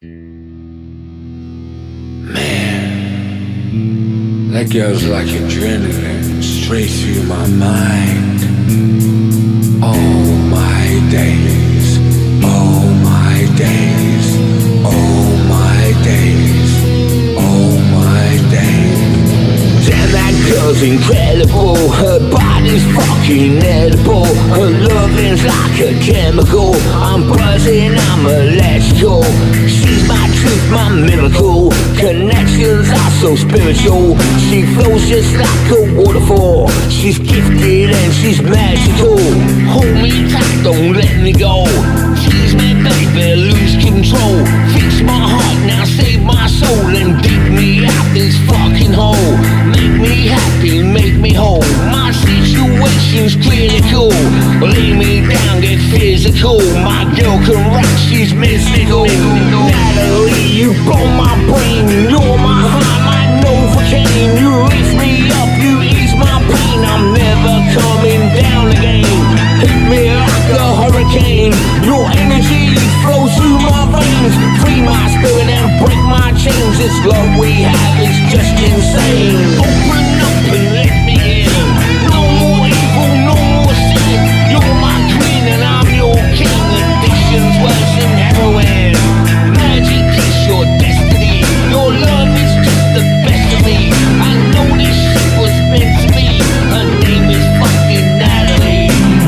Man, that girl's like adrenaline, straight through my mind. All my days, all my days, all my days, all my days. Damn, that girl's incredible, her body's fucking edible, her loving's like a chemical, I'm buzzing, I'm electrical. She's my truth, my miracle, connections are so spiritual. She flows just like a waterfall, she's gifted and she's magical. Hold me tight, don't let me go, tease me baby, lose control. Fix my heart, now save my soul, and dig me out this fucking hole. Make me happy, make me whole, my situation's critical. Lay me down, get physical, my girl can rock, she's mystical. Natalie, you blow my brain, you're my heart, my Novocaine. You lift me up, you ease my pain, I'm never coming down again. Hit me like a hurricane, your energy flows through my veins. Free my spirit and break my chains, this love we have is just insane. Open up and let me in, no more evil, no more sin. You're my queen and I'm your king, addiction's worse than heroin. Magic is your destiny, your love is just the best of me. I know this shit was meant to be, her name is fucking Natalie.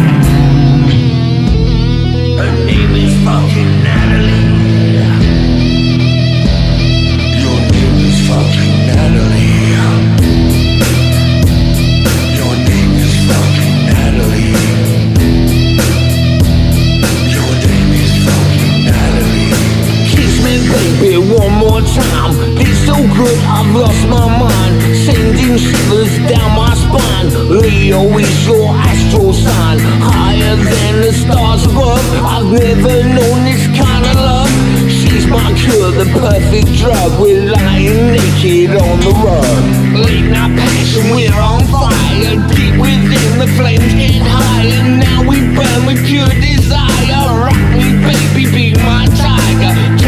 Her name is fucking Natalie. Your name is fucking Natalie. Your name is fucking Natalie. Your name is fucking Natalie. Kiss me baby one more time, it's so good I've lost my mind. Sending shivers down my spine. Leo is your astral sign, higher than the stars above. I've never known this kind of love. She's my cure, the perfect drug. We're lying naked on the rug. Late night passion, we're on fire. Deep within the flames get high, and now we burn with pure desire. Rock me baby, be my tiger.